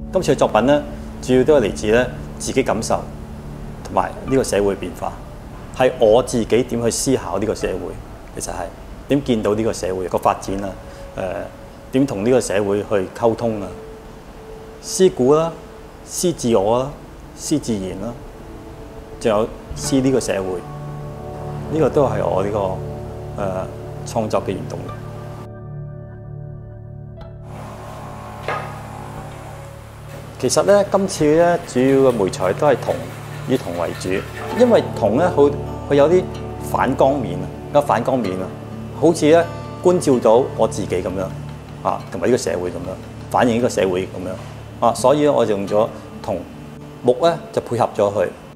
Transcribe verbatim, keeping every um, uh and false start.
今次嘅作品咧，主要都係嚟自咧自己感受同埋呢個社會變化，係我自己點去思考呢個社會，其實係點見到呢個社會個發展啊，誒點同呢個社會去溝通啊，思古啦、思自我啦、思自然啦，仲有思呢個社會，呢、這個都係我呢、這個誒、呃、創作嘅原動力。其實咧，今次咧主要嘅媒材都係銅，以銅為主，因為銅咧好佢有啲反光面啊，有反光面啊，好似咧觀照到我自己咁樣啊，同埋呢個社會咁樣，反映呢個社會咁樣啊，所以咧我就用咗銅木咧就配合咗佢。